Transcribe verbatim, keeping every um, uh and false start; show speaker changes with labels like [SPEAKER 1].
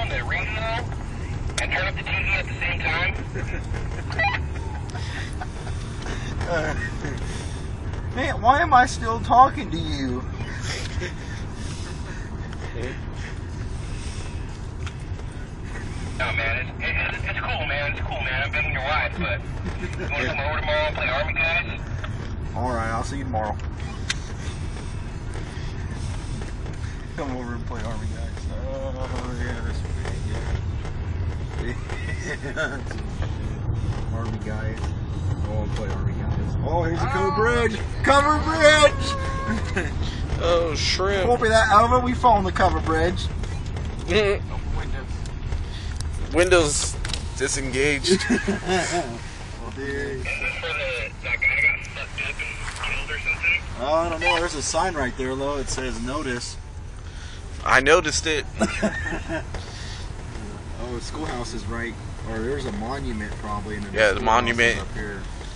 [SPEAKER 1] on the ring though and turn up the T V at the same time?
[SPEAKER 2] uh, man, why am I still talking to you?
[SPEAKER 1] No, man, it's, it's, it's cool, man. It's cool, man. I'm being your wife, but you want to come over tomorrow and play Army Guys?
[SPEAKER 2] Alright, I'll see you tomorrow. Come over and play Army Guys. Oh, yeah, that's pretty good. Army Guys. Oh, I'll play Army Guys. Oh, here's a covered bridge. Covered bridge!
[SPEAKER 3] Oh, shrimp.
[SPEAKER 2] Copy that, over. We fall on the covered bridge.
[SPEAKER 3] Open windows. Windows disengaged.
[SPEAKER 2] Well, dude.
[SPEAKER 1] Is this for the, that guy got fucked up and killed or something?
[SPEAKER 2] Oh, I don't know. There's a sign right there, though. It says notice.
[SPEAKER 3] I noticed it.
[SPEAKER 2] Oh, the schoolhouse is right. Or there's a monument probably. And
[SPEAKER 3] yeah, the monument.
[SPEAKER 2] Up here.